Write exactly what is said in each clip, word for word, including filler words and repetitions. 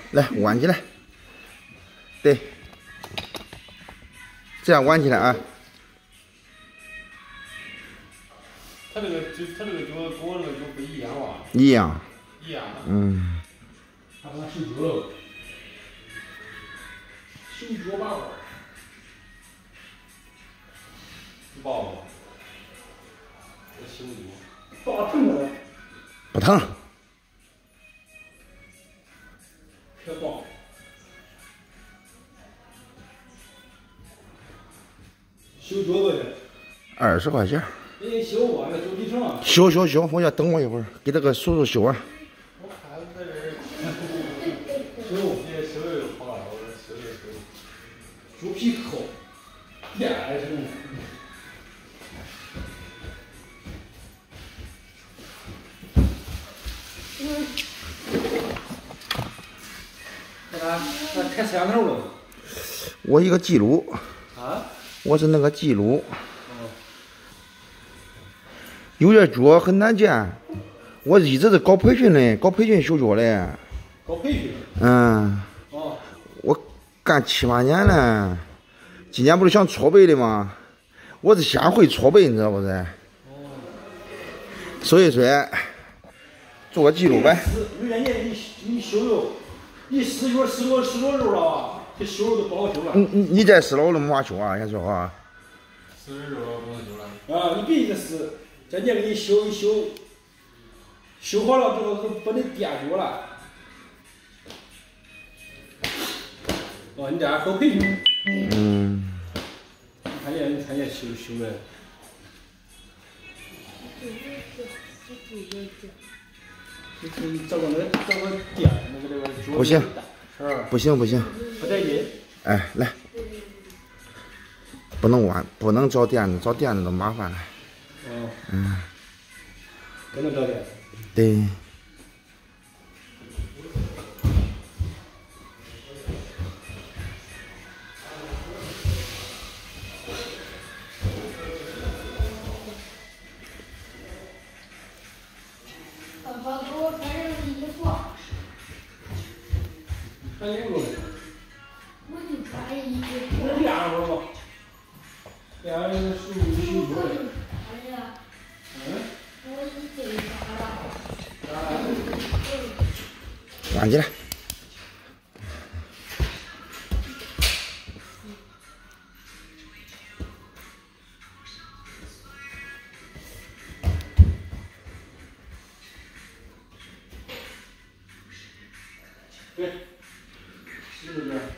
来弯起来，对，这样弯起来啊。 他这个就他这个脚跟我那个脚不一样哇？ 一样。 一样。 嗯。 他把它修脚了，修脚把腕。不抱吗？我修脚。抱疼了。 不疼。 别抱。修脚多少钱？ 二十块钱。 你修吧，那修几成啊？ 修修修，我要等我一会儿，给这个叔叔修啊。 我看在这儿修，别修又好了，我这修又修。猪皮扣，电还是什么？那那开摄像头了？ 我一个记录。 啊？ 我是那个记录。有点脚很难见，我一直是搞培训的，搞培训修脚的。 搞培训？ 嗯。 哦。 我干七八年了，今年不是想搓背的吗？我是先会搓背，你知道不是？哦。所以说，做个记录呗。 有年年你你修肉，你四月十多十多肉了啊，这修肉都不好修了。 你你你在四楼都没法修啊，先说啊。 四十肉不能修了。啊，你别意思。这年给你修一修，修好了之后都不能垫脚了。哦，你这还搞培训？ 嗯。 看见你看见修修的。你找个那找个垫那个那个脚。 不行。 是不行不行。 不带劲。 哎，来。不能弯，不能找垫子，找垫子都麻烦了。 哦。 嗯。 不能找垫。 对。 爸爸给我穿上衣服。 穿衣服。 我就穿衣服。 那练会儿吧。练修修脚的。嗯。 我已经发了。 弯起来。 对，是不是？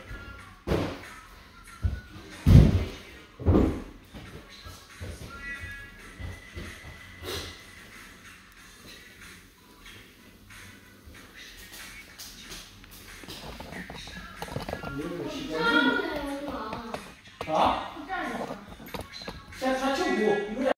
啊？先穿秋裤，有点。